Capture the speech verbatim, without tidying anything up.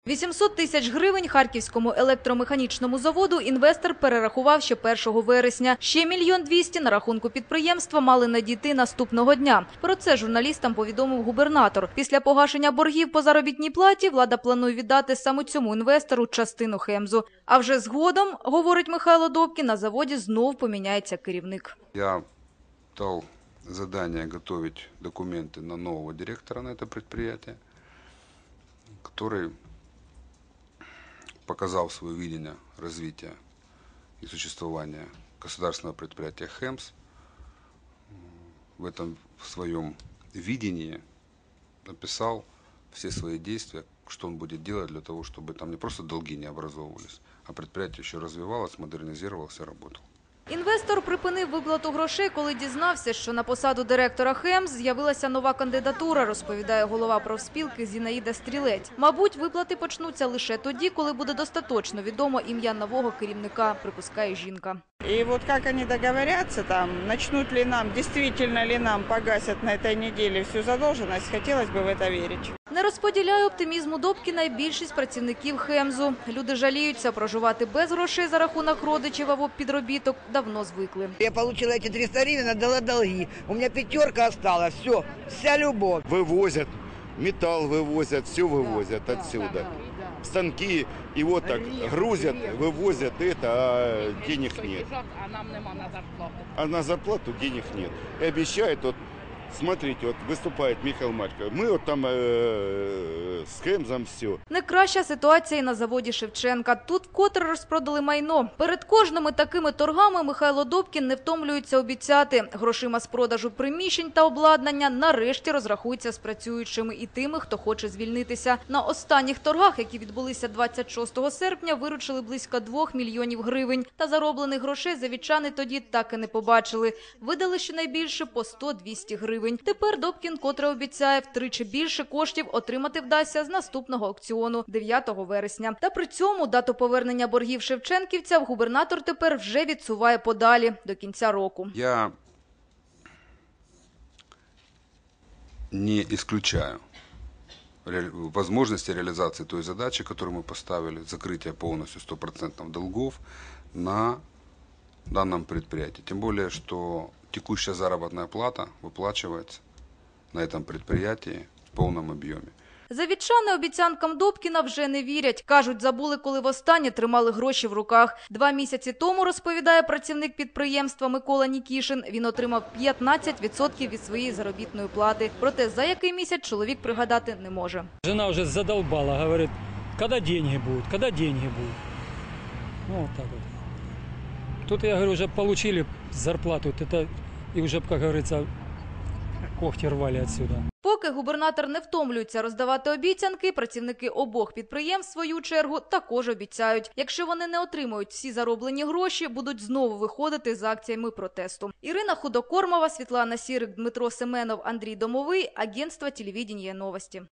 вісімсот тисяч гривень Харківському електромеханічному заводу інвестор перерахував ще першого вересня. Ще мільйон двісті на рахунку підприємства мали надійти наступного дня. Про це журналістам повідомив губернатор. Після погашення боргів по заробітній платі влада планує віддати саме цьому інвестору частину Хемзу. А вже згодом, говорить Михайло Добкін, на заводі знов поміняється керівник. Я дал задание готовить документы на нового директора на это предприятие, который показал свое видение развития и существования государственного предприятия Хемс. В этом в своем видении написал все свои действия, что он будет делать для того, чтобы там не просто долги не образовывались, а предприятие еще развивалось, модернизировалось и работало. Інвестор припинив виплату грошей, коли дізнався, що на посаду директора Хемс з'явилася нова кандидатура, розповідає голова профспілки Зінаїда Стрілець. Мабуть, виплати почнуться лише тоді, коли буде достаточно відомо ім'я нового керівника, припускає жінка. И вот как они договорятся, там, начнут ли нам, действительно ли нам погасят на этой неделе всю задолженность, хотелось бы в это верить. Не розподіляє оптимізму Добкіна й більшість працівників Хемзу. Люди жаліються, проживати без грошей за рахунок родичів або підробіток давно звикли. Я отримала ці триста гривень, отдала долги. У мене п'ятерка осталась, все, вся любов. Вывозят, металл вывозят, все вывозят да, отсюда. да, да. Станки, и вот так грузят, вывозят это, а денег нет. А нам нема на зарплату. А на зарплату денег нет. И обещают, вот, смотрите, вот выступает Михаил Матько, мы вот там э, с Хемзом все. Не краща ситуація і на заводі Шевченка. Тут вкотре розпродали майно. Перед кожними такими торгами Михайло Добкін не втомлюється обіцяти. Грошима з продажу приміщень та обладнання нарешті розрахується з працюючими і тими, хто хоче звільнитися. На останніх торгах, які відбулися двадцять шостого серпня, виручили близько двох мільйонів гривень. Та зароблених грошей завідчани тоді так і не побачили. Видали щонайбільше по сто-двісті гривень. Тепер Добкін котре обіцяє втричі більше коштів отримати вдасться з наступного аукціону дев'ятого вересня. Та при цьому дату повернення боргів шевченківцям губернатор тепер вже відсуває подалі до кінця року. Я не исключаю возможности реализации той задачи, которую мы поставили, закрытие полностью сто процентов долгов на данном предприятии. Тем более, что текущая заработная плата выплачивается на этом предприятии в полном объеме. Завідчани обіцянкам Добкіна вже не вірять. Кажуть, забули, коли востаннє тримали гроші в руках. Два місяці тому, розповідає працівник підприємства Микола Нікішин, він отримав п'ятнадцять відсотків від своєї заробітної плати. Проте за який місяць чоловік пригадати не може. Жена вже задолбала, говорить, коли деньги будуть, коли деньги будуть. Ну, вот так вот. Тут, я говорю, уже получили зарплату, это, и уже, как говорится, когти рвали отсюда. Поки губернатор не втомлюється роздавати обіцянки, працівники обох підприємств, в свою чергу, також обіцяють. Якщо вони не отримують всі зароблені гроші, будуть знову виходити з акціями протесту. Ірина Худокормова, Світлана Сірик, Дмитро Семенов, Андрій Домовий, агентство телевидения новости.